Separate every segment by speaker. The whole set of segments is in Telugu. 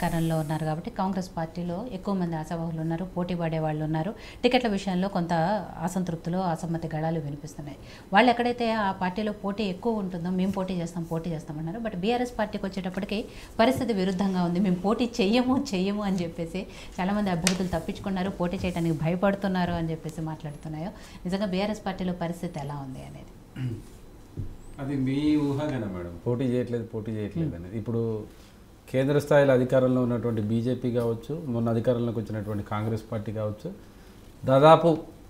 Speaker 1: అధికారంలో ఉన్నారు కాబట్టి కాంగ్రెస్ పార్టీలో ఎక్కువ మంది ఆశావాహులు ఉన్నారు, పోటీ పడే వాళ్ళు ఉన్నారు. టికెట్ల విషయంలో కొంత అసంతృప్తులు, అసమ్మతి గళాలు వినిపిస్తున్నాయి. వాళ్ళు ఎక్కడైతే ఆ పార్టీలో పోటీ ఎక్కువ ఉంటుందో మేము పోటీ చేస్తామన్నారు. బట్ బీఆర్ఎస్ పార్టీకి వచ్చేటప్పటికి పరిస్థితి విరుద్ధంగా ఉంది. మేము పోటీ చెయ్యము అని చెప్పేసి చాలామంది అభ్యర్థులు తప్పించుకున్నారు, పోటీ చేయడానికి భయపడుతున్నారు అని చెప్పేసి మాట్లాడుతున్నాయో. నిజంగా బీఆర్ఎస్ పార్టీలో పరిస్థితి ఎలా ఉంది అనేది
Speaker 2: అది మీ ఊహాగానే మేడం. పోటీ చేయట్లేదు అనేది. ఇప్పుడు కేంద్ర స్థాయిలో అధికారంలో ఉన్నటువంటి బీజేపీ కావచ్చు, మొన్న అధికారంలోకి వచ్చినటువంటి కాంగ్రెస్ పార్టీ కావచ్చు, దాదాపు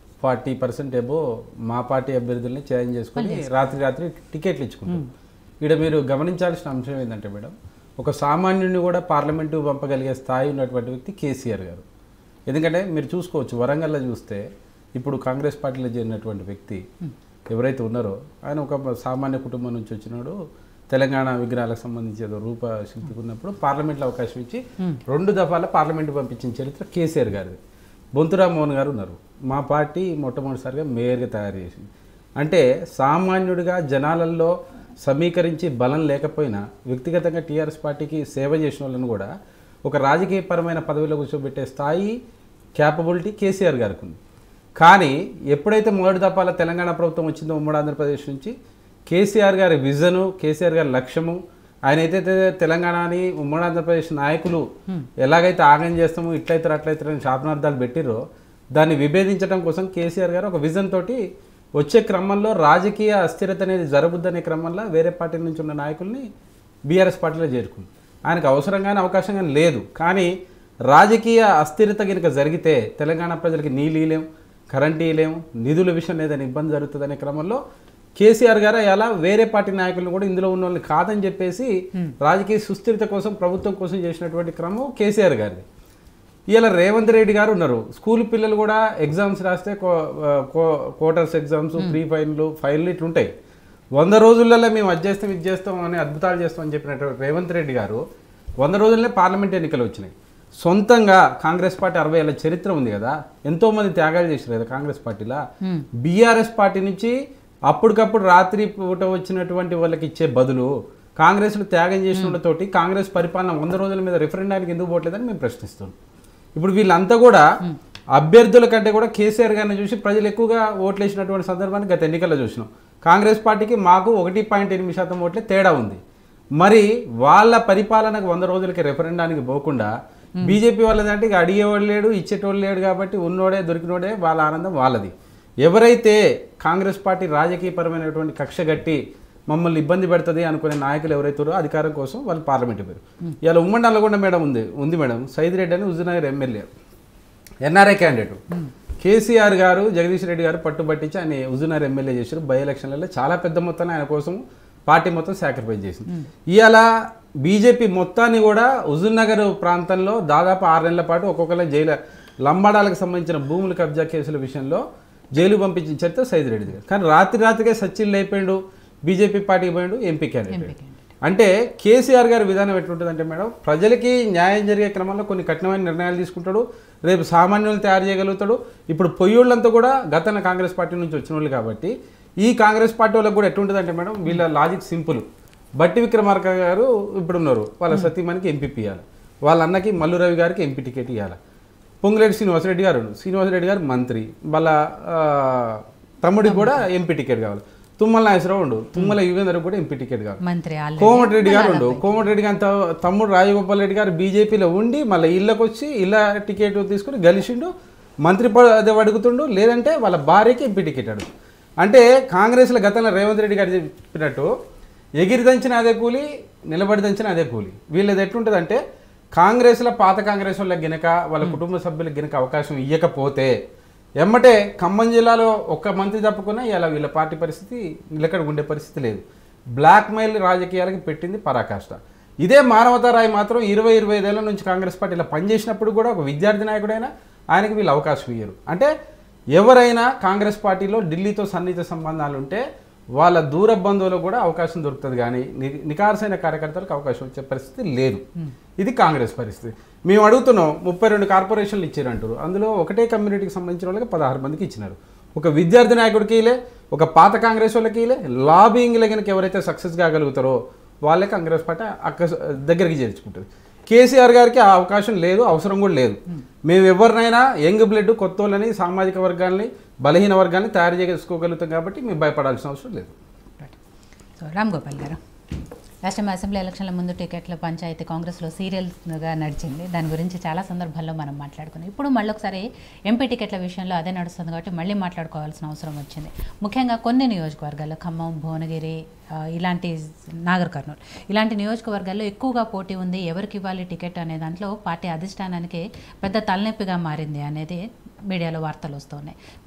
Speaker 2: 40% ఏబో మా పార్టీ అభ్యర్థుల్ని చేంజ్ చేసుకొని రాత్రి టికెట్లు ఇచ్చుకుంటారు. ఇక్కడ మీరు గమనించాల్సిన అంశం ఏంటంటే మేడం, ఒక సామాన్యుడిని కూడా పార్లమెంటు పంపగలిగే స్థాయి ఉన్నటువంటి వ్యక్తి కేసీఆర్ గారు. ఎందుకంటే మీరు చూసుకోవచ్చు, వరంగల్లో చూస్తే ఇప్పుడు కాంగ్రెస్ పార్టీలో చేరినటువంటి వ్యక్తి ఎవరైతే ఉన్నారో ఆయన ఒక సామాన్య కుటుంబం నుంచి వచ్చినాడు. తెలంగాణ విగ్రహాలకు సంబంధించి ఏదో రూపశిల్పికి ఉన్నప్పుడు పార్లమెంట్లో అవకాశం ఇచ్చి 2 దఫాల పార్లమెంటు పంపించిన చరిత్ర కేసీఆర్ గారిది. బొంతురామ్మోహన్ గారు ఉన్నారు, మా పార్టీ మొట్టమొదటిసారిగా మేయర్గా తయారు చేసింది. అంటే సామాన్యుడిగా జనాలలో సమీకరించి బలం లేకపోయినా వ్యక్తిగతంగా టీఆర్ఎస్ పార్టీకి సేవ చేసిన వాళ్ళని కూడా ఒక రాజకీయపరమైన పదవిలో కూర్చోబెట్టే స్థాయి, క్యాపబిలిటీ కేసీఆర్ గారికి ఉంది. కానీ ఎప్పుడైతే మొదటి దఫాల తెలంగాణ ప్రభుత్వం వచ్చిందో ఉమ్మడి ఆంధ్రప్రదేశ్ నుంచి, కేసీఆర్ గారి విజను, కేసీఆర్ గారి లక్ష్యము, ఆయన అయితే తెలంగాణని ఉమ్మడి ఆంధ్రప్రదేశ్ నాయకులు ఎలాగైతే ఆగం చేస్తామో ఇట్లయితే అని శాపనార్థాలు పెట్టిరో దాన్ని విభేదించడం కోసం కేసీఆర్ గారు ఒక విజన్ తోటి వచ్చే క్రమంలో రాజకీయ అస్థిరత అనేది జరగబుద్దనే క్రమంలో వేరే పార్టీ నుంచి ఉన్న నాయకుల్ని బీఆర్ఎస్ పార్టీలో చేరుకుంది. ఆయనకు అవసరంగానే అవకాశంగా లేదు. కానీ రాజకీయ అస్థిరత కనుక జరిగితే తెలంగాణ ప్రజలకి నీళ్ళు ఇవ్వలేం, కరెంట్ ఇవ్వలేము, నిధుల విషయం ఏదైనా ఇబ్బంది జరుగుతుందనే క్రమంలో కేసీఆర్ గారు అలా వేరే పార్టీ నాయకులను కూడా ఇందులో ఉన్న వాళ్ళని కాదని చెప్పేసి రాజకీయ సుస్థిరత కోసం, ప్రభుత్వం కోసం చేసినటువంటి క్రమం కేసీఆర్ గారిది. ఇలా రేవంత్ రెడ్డి గారు ఉన్నారు, స్కూల్ పిల్లలు కూడా ఎగ్జామ్స్ రాస్తే క్వార్టర్స్ ఎగ్జామ్స్, ప్రీ ఫైనల్ ఇట్లుంటాయి. 100 రోజులలో మేము అది చేస్తాం అని అద్భుతాలు చేస్తామని చెప్పినటువంటి రేవంత్ రెడ్డి గారు 100 రోజులనే పార్లమెంట్ ఎన్నికలు వచ్చినాయి. సొంతంగా కాంగ్రెస్ పార్టీ 60 ఏళ్ళ చరిత్ర ఉంది కదా, ఎంతో మంది త్యాగాలు చేశారు కదా కాంగ్రెస్ పార్టీలో. బీఆర్ఎస్ పార్టీ నుంచి అప్పటికప్పుడు రాత్రి పూట వచ్చినటువంటి వాళ్ళకి ఇచ్చే బదులు కాంగ్రెస్లో త్యాగం చేసిన వాళ్ళతోటి కాంగ్రెస్ పరిపాలన 100 రోజుల మీద రిఫరెండానికి ఎందుకు పోవట్లేదని మేము ప్రశ్నిస్తున్నాం. ఇప్పుడు వీళ్ళంతా కూడా అభ్యర్థుల కంటే కూడా కేసీఆర్ గారిని చూసి ప్రజలు ఎక్కువగా ఓట్లు వేసినటువంటి సందర్భాన్ని గత ఎన్నికల్లో చూసినాం. కాంగ్రెస్ పార్టీకి మాకు 1.8% ఓట్లే తేడా ఉంది. మరి వాళ్ళ పరిపాలనకు 100 రోజులకి రెఫరెండానికి పోకుండా బీజేపీ వాళ్ళదంటే ఇక అడిగేవాళ్ళు లేడు, ఇచ్చేటోళ్ళు లేడు కాబట్టి ఉన్నోడే దొరికినోడే వాళ్ళ ఆనందం వాళ్ళది. ఎవరైతే కాంగ్రెస్ పార్టీ రాజకీయపరమైనటువంటి కక్ష గట్టి మమ్మల్ని ఇబ్బంది పెడుతుంది అనుకునే నాయకులు ఎవరైతారో అధికారం కోసం వాళ్ళు పార్లమెంట్ పేరు. ఇలా ఉమ్మడి నల్లగొండ మేడం ఉంది మేడం, సైదిరెడ్డి అని Huzurnagar MLA, NRI candidate. KCR garu, Jagadish Reddy గారు పట్టుబట్టించి ఆయన హుజూర్నగర్ ఎమ్మెల్యే చేశారు. బై ఎలక్షన్లలో చాలా పెద్ద మొత్తాన్ని ఆయన కోసం పార్టీ మొత్తం సాక్రిఫైస్ చేసింది. ఇవాళ బీజేపీ మొత్తాన్ని కూడా హుజూర్నగర్ ప్రాంతంలో దాదాపు 6 నెలల పాటు ఒక్కొక్కరు జైలు, లంబాడాలకు సంబంధించిన భూముల కబ్జా కేసుల విషయంలో జైలు పంపించిన చరిత్ర సైదిరెడ్డి గారు. కానీ రాత్రికే సచిన్ అయిపోయాడు, బీజేపీ పార్టీకి పోయాడు, ఎంపీ క్యాండిడేట్. అంటే కేసీఆర్ గారి విధానం ఎట్లుంటుందంటే మేడం, ప్రజలకి న్యాయం జరిగే క్రమంలో కొన్ని కఠినమైన నిర్ణయాలు తీసుకుంటాడు, రేపు సామాన్యులను తయారు చేయగలుగుతాడు. ఇప్పుడు పొయ్యోళ్ళంతా కూడా గత కాంగ్రెస్ పార్టీ నుంచి వచ్చిన వాళ్ళు కాబట్టి ఈ కాంగ్రెస్ పార్టీ వాళ్ళకి కూడా ఎట్లుంటుందంటే మేడం, వీళ్ళ లాజిక్ సింపుల్. బట్టి విక్రమార్క గారు ఇప్పుడు ఉన్నారు, వాళ్ళ సతీమణికి ఎంపీపీ ఇవ్వాలి, వాళ్ళ అన్నకి మల్లు రవి గారికి ఎంపీ టికెట్ ఇవ్వాలి, పొంగులేటి శ్రీనివాసరెడ్డి గారు మంత్రి, వాళ్ళ తమ్ముడికి కూడా ఎంపీ టికెట్ కావాలి, తుమ్మల నాగేశ్వరరావు ఉండు, తుమ్మల యుగేందర్ కూడా ఎంపీ టికెట్ కావాలి, కోమటిరెడ్డి గారు ఉండు, కోమటిరెడ్డి గారి తమ్ముడు రాజగోపాల్ రెడ్డి గారు బీజేపీలో ఉండి మళ్ళీ ఇళ్ళకి వచ్చి ఇళ్ళ టికెట్ తీసుకుని గెలిచిండు, మంత్రి పదవి అడుగుతుండు, లేదంటే వాళ్ళ భార్యకి ఎంపీ టికెట్ అడుగు. అంటే కాంగ్రెస్లో గతంలో రేవంత్ రెడ్డి గారు చెప్పినట్టు ఎగిరి దంచిన అదే కూలి, నిలబడి దంచిన అదే కూలి. వీళ్ళది ఎట్లుంటుందంటే కాంగ్రెస్లో పాత కాంగ్రెస్ వాళ్ళకి గినక వాళ్ళ కుటుంబ సభ్యులకు గినక అవకాశం ఇవ్వకపోతే ఎమ్మటే ఖమ్మం జిల్లాలో ఒక్క మంత్రి తప్పుకున్నా ఇలా వీళ్ళ పార్టీ పరిస్థితి నిలకడ ఉండే పరిస్థితి లేదు. బ్లాక్మెయిల్ రాజకీయాలకి పెట్టింది పరాకాష్ట. ఇదే మానవతారాయ్ మాత్రం 20-25 ఏళ్ల నుంచి కాంగ్రెస్ పార్టీలో పనిచేసినప్పుడు కూడా ఒక విద్యార్థి నాయకుడైనా ఆయనకి వీళ్ళు అవకాశం ఇయ్యరు. అంటే ఎవరైనా కాంగ్రెస్ పార్టీలో ఢిల్లీతో సన్నిహిత సంబంధాలు ఉంటే వాళ్ళ దూర బంధువులకు కూడా అవకాశం దొరుకుతుంది, కానీ నికార్సైన కార్యకర్తలకు అవకాశం వచ్చే పరిస్థితి లేదు. ఇది కాంగ్రెస్ పరిస్థితి. మేము అడుగుతున్నాం, 32 కార్పొరేషన్లు ఇచ్చారంటారు, అందులో ఒకటే కమ్యూనిటీకి సంబంధించిన వాళ్ళకి 16 మందికి ఇచ్చినారు. ఒక విద్యార్థి నాయకుడికి ఇలే, ఒక పాత కాంగ్రెస్ వాళ్ళకి ఇలే, లాబింగ్లో కనుక ఎవరైతే సక్సెస్ కాగలుగుతారో వాళ్ళే కాంగ్రెస్ పార్టీ దగ్గరికి చేర్చుకుంటుంది. కేసీఆర్ గారికి ఆ అవకాశం లేదు, అవసరం కూడా లేదు. మేము ఎవరినైనా యంగ్ బ్లడ్ కొత్త వాళ్ళని సామాజిక వర్గాన్ని బలహీన వర్గాన్ని తయారు చేసుకోగలుగుతాం కాబట్టి మేము భయపడాల్సిన అవసరం లేదు.
Speaker 1: సో రామ్ గోపాల్ గారు, లాస్ట్ టైం అసెంబ్లీ ఎలక్షన్ల ముందు టికెట్ల పంచాయతీ కాంగ్రెస్లో సీరియల్గా నడిచింది. దాని గురించి చాలా సందర్భాల్లో మనం మాట్లాడుకున్నాం. ఇప్పుడు మళ్ళీ ఒకసారి ఎంపీ టికెట్ల విషయంలో అదే నడుస్తుంది కాబట్టి మళ్ళీ మాట్లాడుకోవాల్సిన అవసరం వచ్చింది. ముఖ్యంగా కొన్ని నియోజకవర్గాల్లో ఖమ్మం, భువనగిరి, ఇలాంటి నాగర్ కర్నూలు ఇలాంటి నియోజకవర్గాల్లో ఎక్కువగా పోటీ ఉంది. ఎవరికి ఇవ్వాలి టికెట్ అనే దాంట్లో పార్టీ అధిష్టానానికి పెద్ద తలనొప్పిగా మారింది అనేది మీడియాలో వార్తలు వస్తున్నాయి.